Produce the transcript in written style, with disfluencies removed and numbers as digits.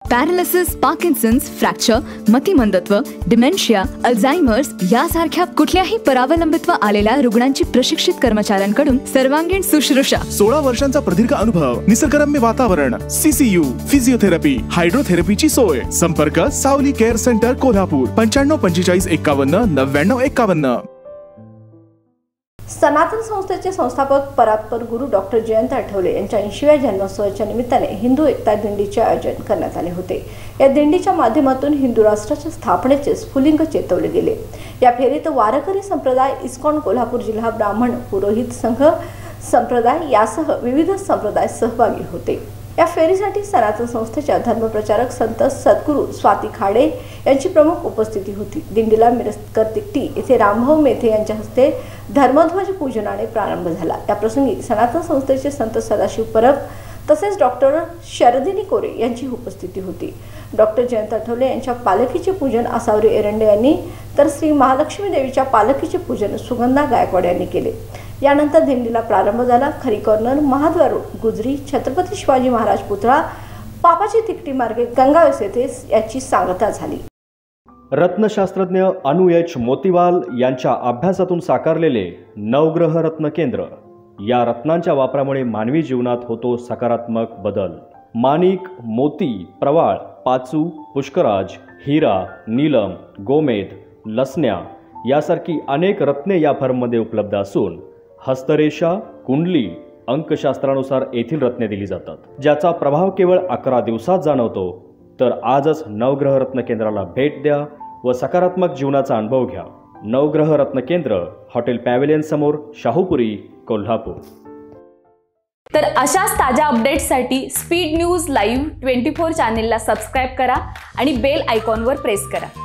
Paralysis, Parkinson's, fracture, मतिमंदत्व, dementia, Alzheimer's यासारख्या कुठल्याही परावलंबित्व आलेल्या रुग्णांची प्रशिक्षित कर्मचाऱ्यांकडून सर्वांगीण शुश्रूषा. 16 वर्षांचा प्रदीर्घ अनुभव, निसर्गरम्य वातावरण, सीसीयू, फिजिओथेरपी, हायड्रोथेरपीची सोय. संपर्क सावली केअर सेंटर, कोल्हापूर. 95 45 51 99 51. सनातन संस्थेचे संस्थापक परात्पर गुरु डॉक्टर जयंत आठवले यांच्या 80व्या जन्मोत्सवाच्या निमित्ताने हिंदू एकता दिंडीचे आयोजन करण्यात आले होते. या दिंडीच्या माध्यमातून हिंदू राष्ट्राच्या स्थापनेचे स्फुलिंग चेतवले गेले. या फेरीत वारकरी संप्रदाय, इस्कॉन कोल्हापूर जिल्हा ब्राह्मण पुरोहित संघ संप्रदाय यासह विविध संप्रदाय सहभागी होते. या फेरीसाठी सनातन संस्थेच्या धर्मप्रचारक संत सद्गुरू स्वाती खाडे यांची प्रमुख उपस्थिती होती. दिंडीला मिरजकर तिकटी येथे रामभाऊ मेथे यांच्या हस्ते धर्मध्वज पूजनाने प्रारंभ झाला. या प्रसंगी सनातन संस्थेचे संत सदाशिव परब तसेच डॉक्टर शरदिनी कोरे यांची उपस्थिती होती. डॉक्टर जयंत आठवले यांच्या पालखीचे पूजन आसावरी एरंडे यांनी तर श्री महालक्ष्मी देवीच्या पालखीचे पूजन सुगंधा गायकवाड यांनी केले. यानंतर दिंडीला प्रारंभ झाला. खरी कॉर्नर, महाद्वार रोड, गुजरी, छत्रपती शिवाजी महाराज पुतळा, पापाची तिकटी मार्गे गंगावेस येथे याची सांगता झाली. रत्नशास्त्रज्ञ अनु एच मोतीवाल यांच्या अभ्यासातून साकारलेले नवग्रह रत्न केंद्र. या रत्नांच्या वापरामुळे मानवी जीवनात होतो सकारात्मक बदल. माणिक, मोती, प्रवाळ, पाचू, पुष्कराज, हिरा, नीलम, गोमेद, लसण्या यासारखी अनेक रत्ने या फर्ममध्ये उपलब्ध असून हस्तरेषा, कुंडली, अंकशास्त्रानुसार येथील रत्ने दिली जातात, ज्याचा प्रभाव केवळ 11 दिवसात जाणवतो. तर आजच नवग्रह रत्न केंद्राला भेट द्या व सकारात्मक जीवनाचा अनुभव घ्या. नवग्रह रत्न केंद्र, हॉटेल पॅव्हिलियन समोर, शाहूपुरी, कोल्हापूर. तर अशाच ताज्या अपडेट्ससाठी स्पीड न्यूज लाईव्ह 24 चॅनेलला सबस्क्राईब करा आणि बेल आयकॉनवर प्रेस करा.